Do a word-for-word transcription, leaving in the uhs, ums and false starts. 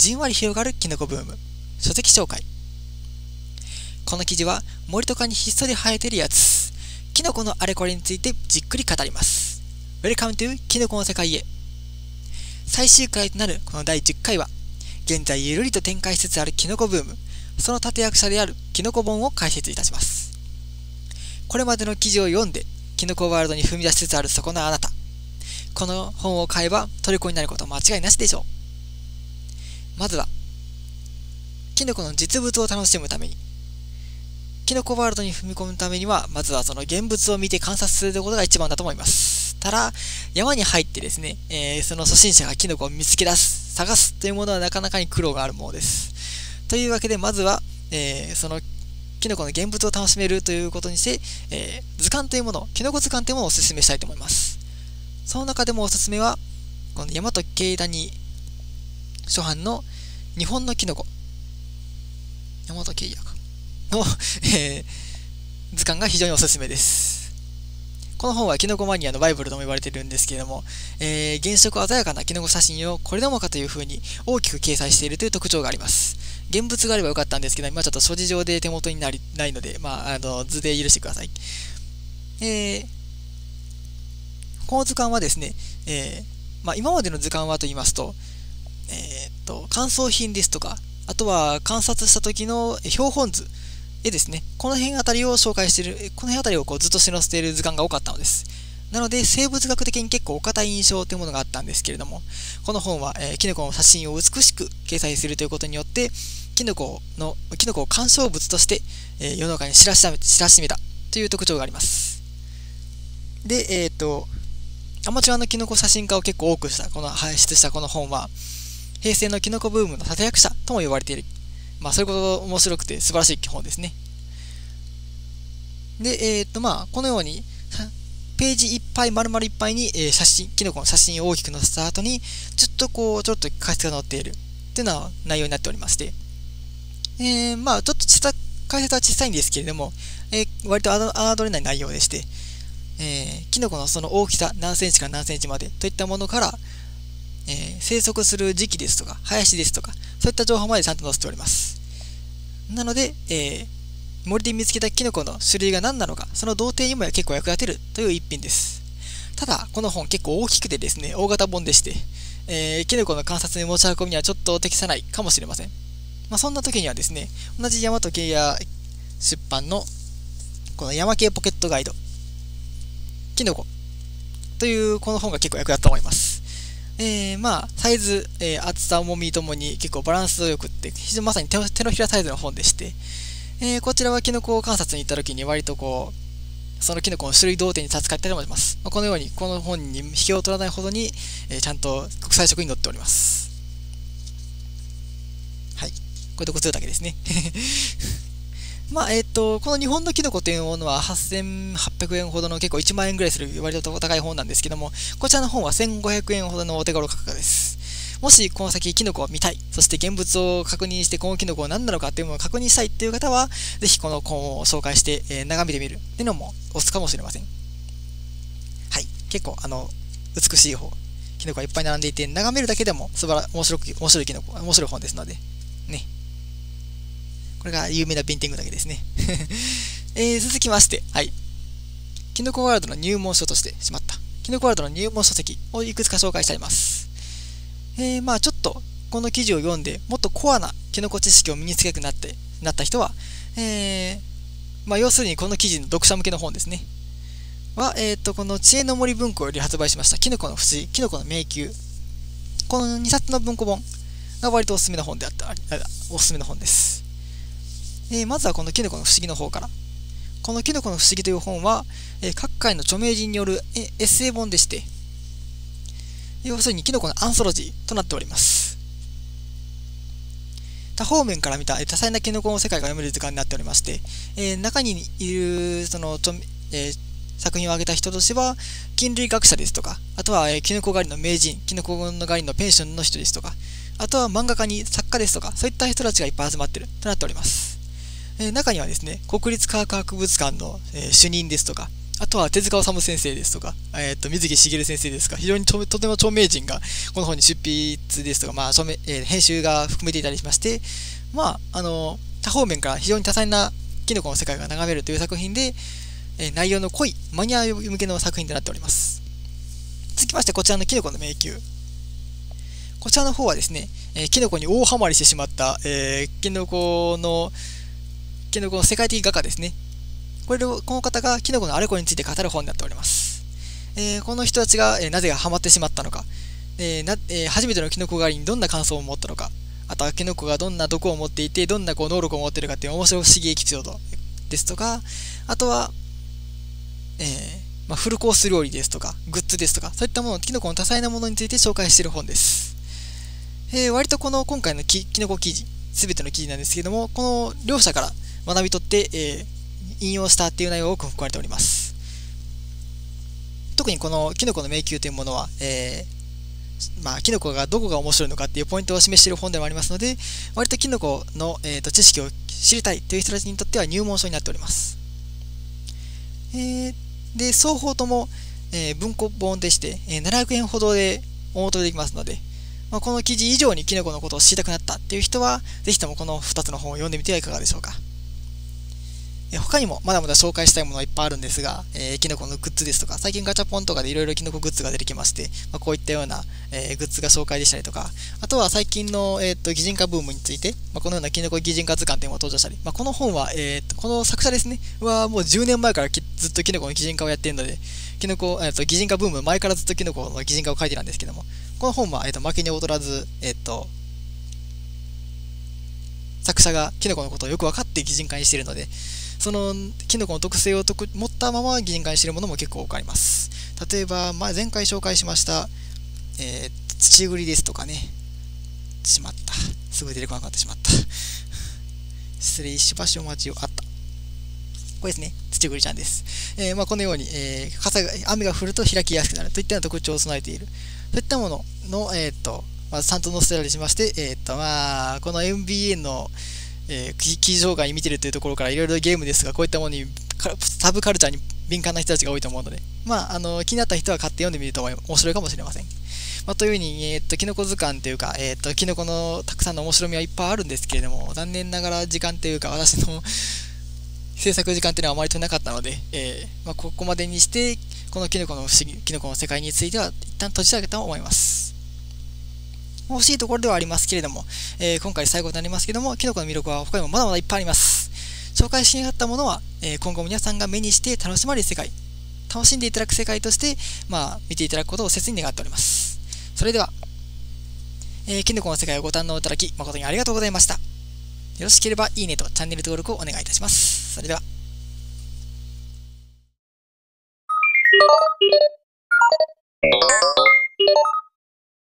じんわり広がるキノコブーム。書籍紹介。この記事は森とかにひっそり生えてるやつ、キノコのあれこれについてじっくり語ります。 Welcome to キノコの世界へ。最終回となるこのだいじゅっかいは、現在ゆるりと展開しつつあるキノコブーム、その立役者であるキノコ本を解説いたします。これまでの記事を読んでキノコワールドに踏み出しつつあるそこのあなた、この本を買えば虜になること間違いなしでしょう。まずはキノコの実物を楽しむために、キノコワールドに踏み込むためには、まずはその現物を見て観察することが一番だと思います。ただ、山に入ってですね、えー、その初心者がキノコを見つけ出す、探すというものはなかなかに苦労があるものです。というわけで、まずは、えー、そのキノコの現物を楽しめるということにして、えー、図鑑というもの、キノコ図鑑というものをお勧めしたいと思います。その中でもおすすめは、この大和慶谷初版の日本のキノコ、大和慶也かの、えー、図鑑が非常におすすめです。この本はキノコマニアのバイブルとも言われているんですけれども、えー、原色鮮やかなキノコ写真をこれでもかという風に大きく掲載しているという特徴があります。現物があればよかったんですけど、今ちょっと諸事情で手元になりないので、まあ、あの図で許してください。えー、この図鑑はですね、えーまあ、今までの図鑑はと言いますと、えー、っと乾燥品ですとか、あとは観察した時の標本図、絵ですね。この辺あたりを紹介している、この辺あたりをこうずっと載せている図鑑が多かったのです。なので、生物学的に結構お堅い印象というものがあったんですけれども、この本は、えー、キノコの写真を美しく掲載するということによって、キノコの、キノコを鑑賞物として、えー、世の中に知らしめ、知らしめたという特徴があります。で、えっと、アマチュアのキノコ写真家を結構多くした、この輩出したこの本は、平成のキノコブームの立役者とも呼ばれている。まあ、そういうこと面白くて素晴らしい本ですね。で、えっと、まあ、このように、ページいっぱい、丸々いっぱいに、えー、写真、キノコの写真を大きく載せた後に、ちょっとこう、ちょっと解説が載っているっていうのは内容になっておりまして、えー、まあ、ちょっとした解説は小さいんですけれども、えー、割と侮れない内容でして、えー、キノコのその大きさ、何センチから何センチまでといったものから、えー、生息する時期ですとか、林ですとか、そういった情報までちゃんと載せております。なので、えー、森で見つけたキノコの種類が何なのか、その同定にも結構役立てるという一品です。ただ、この本結構大きくてですね、大型本でして、えー、キノコの観察に持ち運びにはちょっと適さないかもしれません。まあ、そんな時にはですね、同じ大和慶也出版のこの山系ポケットガイド、キノコというこの本が結構役立つと思います。えー、まあ、サイズ、えー、厚さ、重みともに結構バランスよくって、非常にまさに手の、手のひらサイズの本でして、えー、こちらはキノコ観察に行った時に割とこう、そのキノコの種類同点に立つかったりもします。まあ、このように、この本に引けを取らないほどに、えー、ちゃんと国際色に載っております。はい。これでこつるだけですね。まあ、えっと、この日本のキノコというものははっせんはっぴゃくえんほどの結構いちまんえんぐらいする割と高い本なんですけども、こちらの本はせんごひゃくえんほどのお手頃価格です。もしこの先キノコを見たい、そして現物を確認してこのキノコは何なのかというものを確認したいという方は、ぜひこの本を紹介して、えー、眺めてみるというのもおすすかもしれません。はい。結構、あの、美しい方、キノコがいっぱい並んでいて、眺めるだけでも素晴ら面白く、面白いキノコ、面白い本ですので、ね。これが有名なビンティングだけですね。えー、続きまして、はい。キノコワールドの入門書としてしまった。キノコワールドの入門書籍をいくつか紹介してあります。えー、まあちょっと、この記事を読んで、もっとコアなキノコ知識を身につけたくなって、なった人は、えー、まあ要するにこの記事の読者向けの本ですね。は、えっと、この知恵の森文庫より発売しました、キノコの不思議、キノコの迷宮。このにさつの文庫本が割とおすすめの本であった、おすすめの本です。えー、まずはこのキノコの不思議の方から。このキノコの不思議という本は、えー、各界の著名人によるエッセイ本でして、要するにキノコのアンソロジーとなっております。多方面から見た多彩なキノコの世界が読める図鑑になっておりまして、えー、中にいるその、えー、作品を挙げた人としては、菌類学者ですとか、あとは、えー、キノコ狩りの名人、キノコ狩りのペンションの人ですとか、あとは漫画家に作家ですとか、そういった人たちがいっぱい集まっているとなっております。えー、中にはですね、国立科学博物館の、えー、主任ですとか、 あとは手塚治虫先生ですとか、えー、と水木しげる先生ですとか、非常にとても著名人がこの本に執筆ですとか、まあ、署名えー編集が含めていたりしまして、まあ、あの多方面から非常に多彩なキノコの世界が眺めるという作品で、えー内容の濃いマニア向けの作品となっております。続きまして、こちらのキノコの迷宮。こちらの方はですね、えーキノコに大ハマりしてしまった、えーキノコの、キノコの世界的画家ですね。これをこの方がキノコのあれこれについて語る本になっております。えーこの人たちが、えーなぜハマってしまったのか、えーなえー初めてのキノコ狩りにどんな感想を持ったのか、あとはキノコがどんな毒を持っていて、どんなこう能力を持っているかっていう面白不思議エピソードですとか、あとは、えーまあ、フルコース料理ですとか、グッズですとか、そういったもの、キノコの多彩なものについて紹介している本です。えー割とこの今回のキキノコ記事、すべての記事なんですけども、この両者から学び取って、えー引用したっていう内容が多く含まれております。特にこのキノコの迷宮というものは、えーまあ、キノコがどこが面白いのかっていうポイントを示している本でもありますので、割とキノコの、えー、と知識を知りたいという人たちにとっては入門書になっております。えーで、双方とも、えー文庫本でして、えーななひゃくえんほどでお求めできますので、まあ、この記事以上にキノコのことを知りたくなったっていう人は、ぜひともこのふたつの本を読んでみてはいかがでしょうか。えー他にもまだまだ紹介したいものはいっぱいあるんですが、えーキノコのグッズですとか、最近ガチャポンとかでいろいろキノコグッズが出てきまして、まあ、こういったような、えーグッズが紹介でしたりとか、あとは最近の、えー、と擬人化ブームについて、まあ、このようなキノコ擬人化図鑑というのが登場したり、まあ、この本は、えー、とこの作者ですね、はもうじゅうねんまえからきずっとキノコの擬人化をやっているので、キノコ、えー、と擬人化ブーム前からずっとキノコの擬人化を書いてたんですけども、この本は、えー、と負けに劣らず、えー、と作者がキノコのことをよく分かって擬人化にしているので、そのキノコの特性をとく持ったまま擬人化にしているものも結構多くあります。例えば、まあ、前回紹介しました、えー、土栗ですとかね。しまった。すぐ出てこなくなってしまった。失礼しばしお待ちを。あった。これですね。土栗ちゃんです。えーまあ、このように、えー、傘が雨が降ると開きやすくなるといったような特徴を備えている。そういったものの、えー、っと、まあ、ちゃんと載せたりしまして、えー、っと、まあ、この エムビーエー のえー、記事紹介に見てるというところからいろいろゲームですが、こういったものにサブカルチャーに敏感な人たちが多いと思うので、まあ、あの気になった人は買って読んでみると面白いかもしれません。まあ、というふうに、えー、っとキノコ図鑑というか、えー、っとキノコのたくさんの面白みはいっぱいあるんですけれども、残念ながら時間というか私の制作時間というのはあまり取れなかったので、えーまあ、ここまでにしてこのキノコの不思議、キノコの世界については一旦閉じ上げたと思います。欲しいところではありますけれども、えー今回最後になりますけれども、キノコの魅力は他にもまだまだいっぱいあります。紹介しなかったものは、えー今後皆さんが目にして楽しまれる世界、楽しんでいただく世界として、まあ、見ていただくことを切に願っております。それでは、えーキノコの世界をご堪能いただき、誠にありがとうございました。よろしければいいねとチャンネル登録をお願いいたします。それでは。